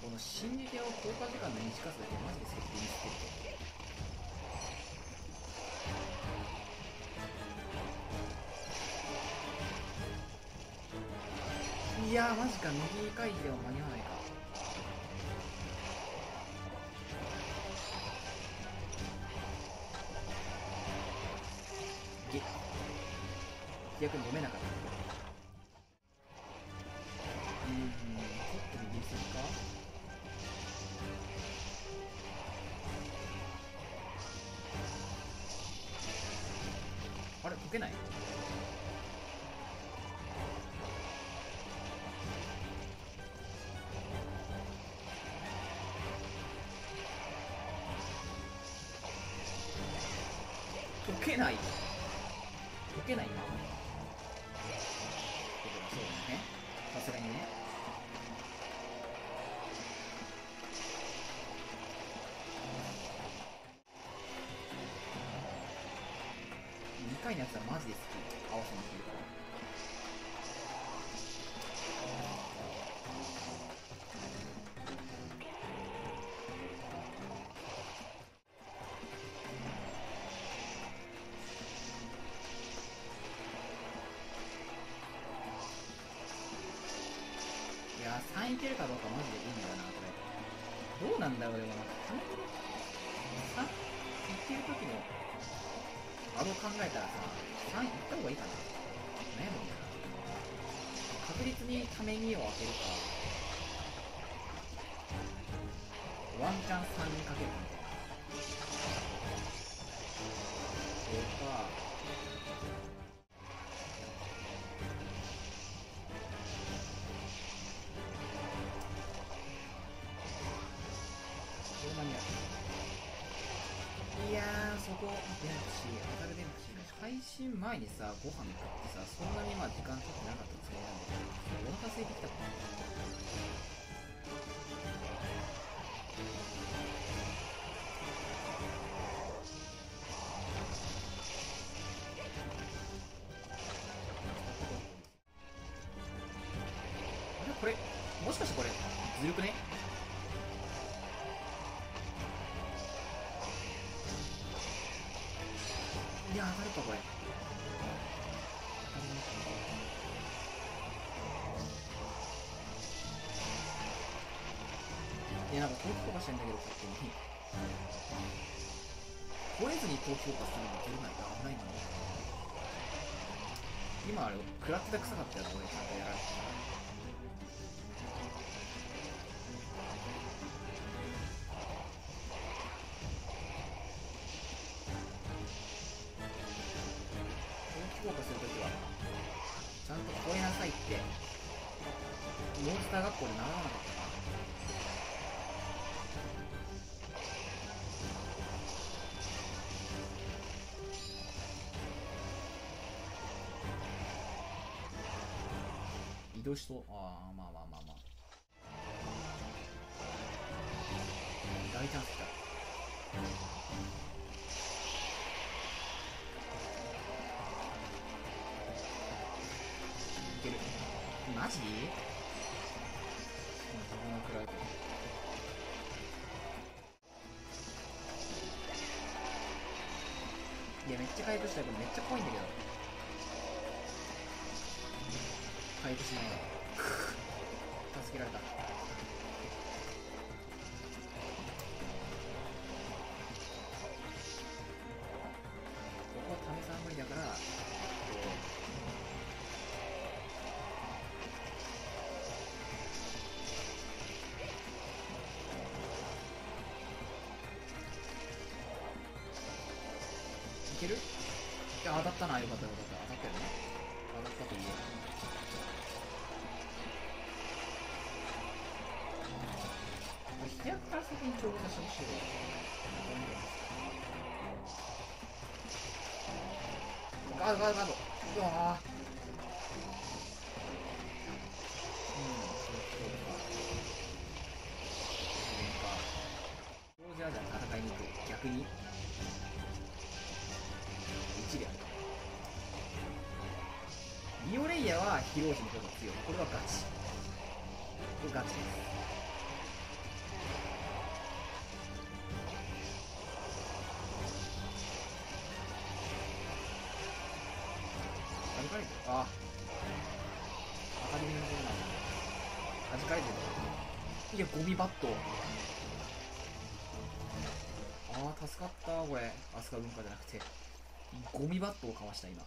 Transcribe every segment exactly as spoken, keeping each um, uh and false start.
この心理系を効果時間の短さだけマジで設定にしてる。いやーマジか、右回避でも間に合わないか。げ飛躍に読めなかった。うーん、ちょっと右すぎか。あれ解けない。解けない解けない今。そうだね、さすがにね。にかいのやつはマジで好き、合わせにいけるから。いやーさんいけるかどうかマジでいいんだよなこれ。どうなんだろう。でもなんかさんいってる時のあれを考えたらさ、さんいった方がいいかな。悩むんだよな。確実にためにを当てるか、ワンチャンさんにかけるかみたいな。それかいやーそこデンプシー当たるデンプシー配信前にさご飯食ってさ、そんなにまあ時間経ってなかったつもりなんだけど、お腹空いてきたかな。あれこれもしかしてこれずるくね。いや当たるかこれ。当たりますね。いやなんか投機効果してんだけど勝手に超えずに投機効果するの出るなんて危ないのに。今あれ食らってた臭かったよな俺。ちゃんとやられてた。投機効果するときはちゃんと超えなさいってモンスター学校で習わなかったかな。移動しそう。ああまあまあまあまあ大チャンス来た。いけるマジ？自分が食らうといやめっちゃ回復したけどめっちゃ怖いんだけど。回復しないの助けられた。ここはタメさん無理だからいける。いや当たったな。よかったよかった。当たったよね。当たったといいよ。飛躍から先に調合させてほしいわ。ガードガードガード。うわーうんそうそうか。じゃあじゃあ戦いに行く。逆にいちである。リオレイヤーはヒロージの方が強い。これはガチ。これガチです。 れてる。あアカデミーの方なんで弾かれてる。いやゴミバット。ああ助かったこれ。アスカ文化じゃなくてゴミバットをかわした今。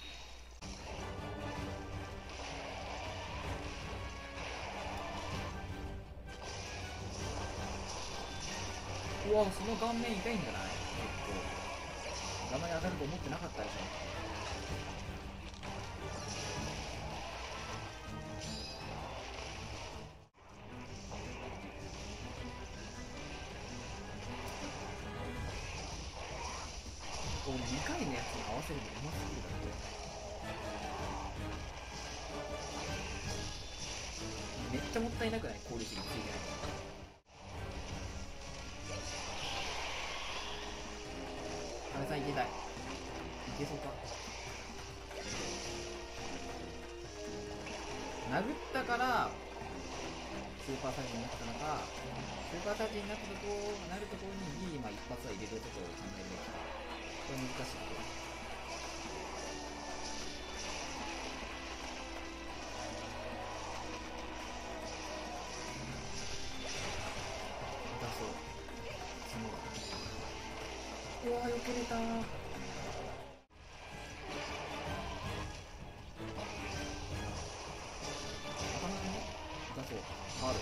うわその顔面痛いんじゃない？結構顔面当たると思ってなかったでしょ。おにかいのやつに合わせるのうますぎるだろこれ。めっちゃもったいなくない？効率がついてない。あれさんいけたい。いけそうか。殴ったからスーパーサイズになったのか、スーパーサイズになったとこなるところに B 今一発は入れるところを考えるべきか。これ難しいところ。痛そう。角が。うわーよけれたー。痛そう。ある。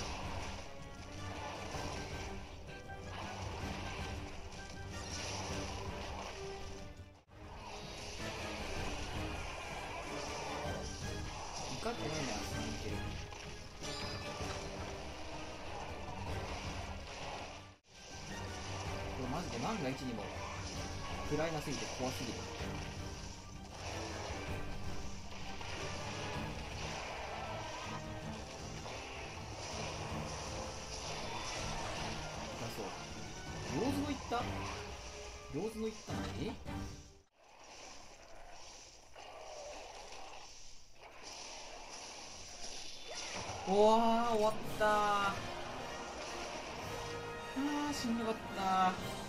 怒ってないのはさんいける。これマジで万が一にも暗いなすぎて怖すぎる。痛そう。ローズのいったローズのいった何？うわー終わったー。あーしんどかったー。